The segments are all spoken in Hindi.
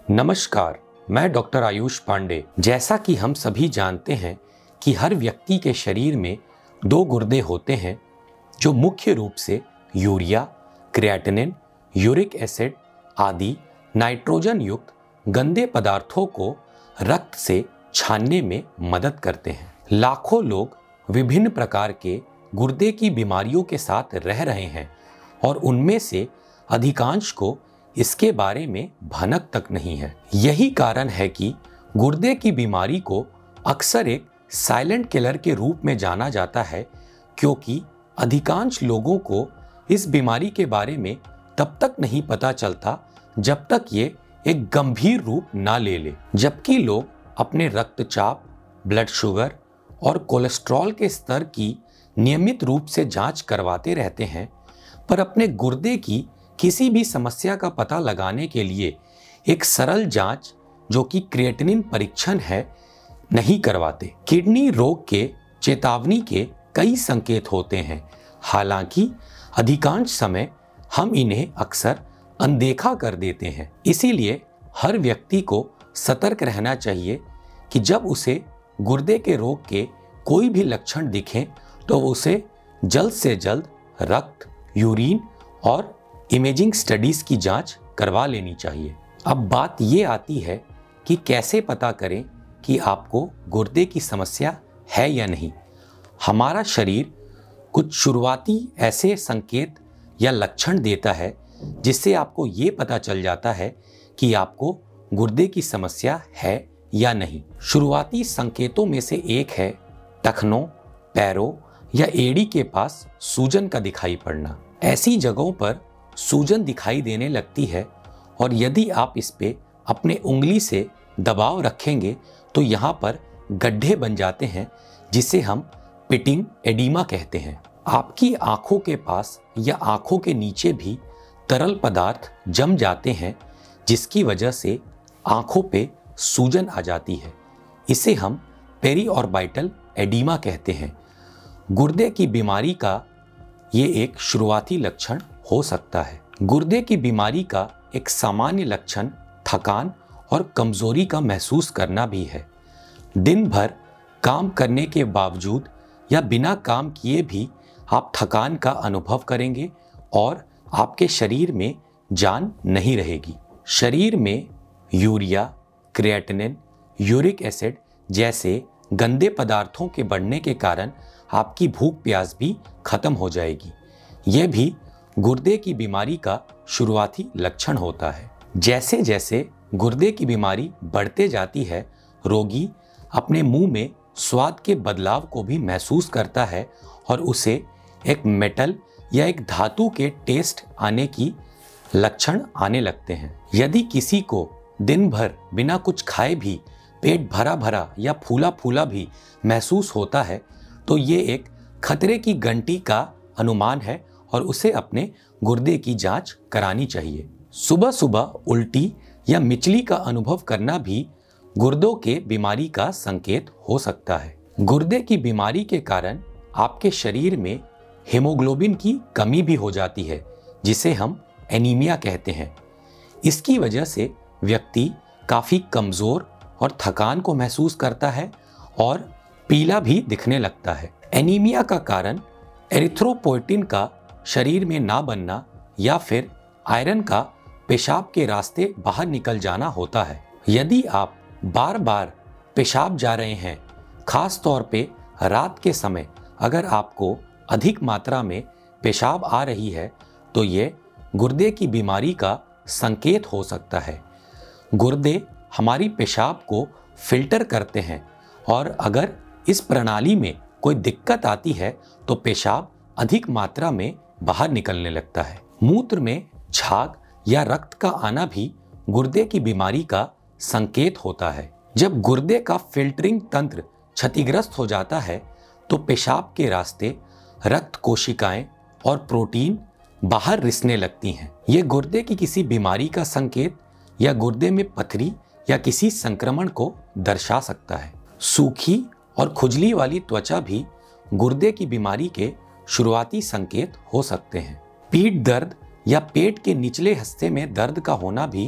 नमस्कार, मैं डॉक्टर आयुष पांडे। जैसा कि हम सभी जानते हैं कि हर व्यक्ति के शरीर में दो गुर्दे होते हैं जो मुख्य रूप से यूरिया, क्रिएटिनिन, यूरिक एसिड आदि नाइट्रोजन युक्त गंदे पदार्थों को रक्त से छानने में मदद करते हैं। लाखों लोग विभिन्न प्रकार के गुर्दे की बीमारियों के साथ रह रहे हैं और उनमें से अधिकांश को इसके बारे में भनक तक नहीं है। यही कारण है कि गुर्दे की बीमारी को अक्सर एक साइलेंट किलर के रूप में जाना जाता है, क्योंकि अधिकांश लोगों को इस बीमारी के बारे में तब तक नहीं पता चलता जब तक ये एक गंभीर रूप ना ले ले। जबकि लोग अपने रक्तचाप, ब्लड शुगर और कोलेस्ट्रॉल के स्तर की नियमित रूप से जांच करवाते रहते हैं, पर अपने गुर्दे की किसी भी समस्या का पता लगाने के लिए एक सरल जांच जो कि क्रिएटिनिन परीक्षण है नहीं करवाते। किडनी रोग के चेतावनी के कई संकेत होते हैं, हालांकि अधिकांश समय हम इन्हें अक्सर अनदेखा कर देते हैं। इसीलिए हर व्यक्ति को सतर्क रहना चाहिए कि जब उसे गुर्दे के रोग के कोई भी लक्षण दिखें तो उसे जल्द से जल्द रक्त, यूरिन और इमेजिंग स्टडीज की जांच करवा लेनी चाहिए। अब बात ये आती है कि कैसे पता करें कि आपको गुर्दे की समस्या है या नहीं। हमारा शरीर कुछ शुरुआती ऐसे संकेत या लक्षण देता है जिससे आपको ये पता चल जाता है कि आपको गुर्दे की समस्या है या नहीं। शुरुआती संकेतों में से एक है टखनों, पैरों या एड़ी के पास सूजन का दिखाई पड़ना। ऐसी जगहों पर सूजन दिखाई देने लगती है और यदि आप इस पे अपने उंगली से दबाव रखेंगे तो यहाँ पर गड्ढे बन जाते हैं, जिसे हम पिटिंग एडिमा कहते हैं। आपकी आंखों के पास या आंखों के नीचे भी तरल पदार्थ जम जाते हैं, जिसकी वजह से आंखों पे सूजन आ जाती है। इसे हम पेरीऑर्बिटल एडिमा कहते हैं। गुर्दे की बीमारी का ये एक शुरुआती लक्षण हो सकता है। गुर्दे की बीमारी का एक सामान्य लक्षण थकान और कमजोरी का महसूस करना भी है। दिन भर काम करने के बावजूद या बिना काम किए भी आप थकान का अनुभव करेंगे और आपके शरीर में जान नहीं रहेगी। शरीर में यूरिया, क्रिएटिनिन, यूरिक एसिड जैसे गंदे पदार्थों के बढ़ने के कारण आपकी भूख प्यास भी खत्म हो जाएगी। यह भी गुर्दे की बीमारी का शुरुआती लक्षण होता है। जैसे जैसे गुर्दे की बीमारी बढ़ते जाती है, रोगी अपने मुंह में स्वाद के बदलाव को भी महसूस करता है और उसे एक मेटल या एक धातु के टेस्ट आने की लक्षण आने लगते हैं। यदि किसी को दिन भर बिना कुछ खाए भी पेट भरा भरा या फूला फूला भी महसूस होता है तो ये एक खतरे की घंटी का अनुमान है और उसे अपने गुर्दे की जांच करानी चाहिए। सुबह सुबह उल्टी या मिचली का अनुभव करना भी गुर्दों के बीमारी का संकेत हो सकता है। गुर्दे की बीमारी के कारण आपके शरीर में हीमोग्लोबिन की कमी भी हो जाती है, जिसे हम एनीमिया कहते हैं। इसकी वजह से व्यक्ति काफी कमजोर और थकान को महसूस करता है और पीला भी दिखने लगता है। एनीमिया का कारण एरिथ्रोपोइटिन का शरीर में ना बनना या फिर आयरन का पेशाब के रास्ते बाहर निकल जाना होता है। यदि आप बार बार पेशाब जा रहे हैं, खास तौर पे रात के समय अगर आपको अधिक मात्रा में पेशाब आ रही है तो ये गुर्दे की बीमारी का संकेत हो सकता है। गुर्दे हमारी पेशाब को फिल्टर करते हैं और अगर इस प्रणाली में कोई दिक्कत आती है तो पेशाब अधिक मात्रा में बाहर निकलने लगता है। मूत्र में झाग या रक्त का आना भी गुर्दे की बीमारी का संकेत होता है। जब गुर्दे का फिल्टरिंग तंत्र क्षतिग्रस्त हो जाता है तो पेशाब के रास्ते रक्त कोशिकाएं और प्रोटीन बाहर रिसने लगती हैं। ये गुर्दे की किसी बीमारी का संकेत या गुर्दे में पथरी या किसी संक्रमण को दर्शा सकता है। सूखी और खुजली वाली त्वचा भी गुर्दे की बीमारी के शुरुआती संकेत हो सकते हैं। पीठ दर्द या पेट के निचले हिस्से में दर्द का होना भी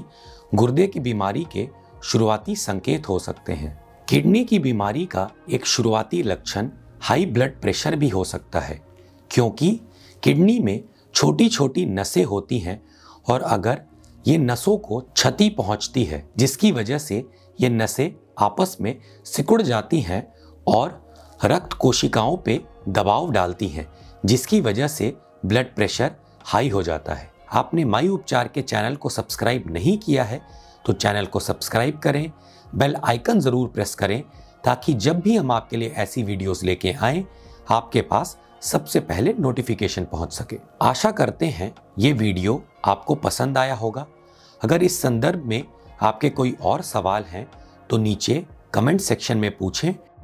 गुर्दे की बीमारी के शुरुआती संकेत हो सकते हैं। किडनी की बीमारी का एक शुरुआती लक्षण हाई ब्लड प्रेशर भी हो सकता है, क्योंकि किडनी में छोटी छोटी नसें होती हैं और अगर ये नसों को क्षति पहुंचती है, जिसकी वजह से ये नसें आपस में सिकुड़ जाती हैं और रक्त कोशिकाओं पे दबाव डालती हैं, जिसकी वजह से ब्लड प्रेशर हाई हो जाता है। आपने माई उपचार के चैनल को सब्सक्राइब नहीं किया है तो चैनल को सब्सक्राइब करें, बेल आइकन ज़रूर प्रेस करें, ताकि जब भी हम आपके लिए ऐसी वीडियोस लेके आएं आपके पास सबसे पहले नोटिफिकेशन पहुंच सके। आशा करते हैं ये वीडियो आपको पसंद आया होगा। अगर इस संदर्भ में आपके कोई और सवाल हैं तो नीचे कमेंट सेक्शन में पूछें।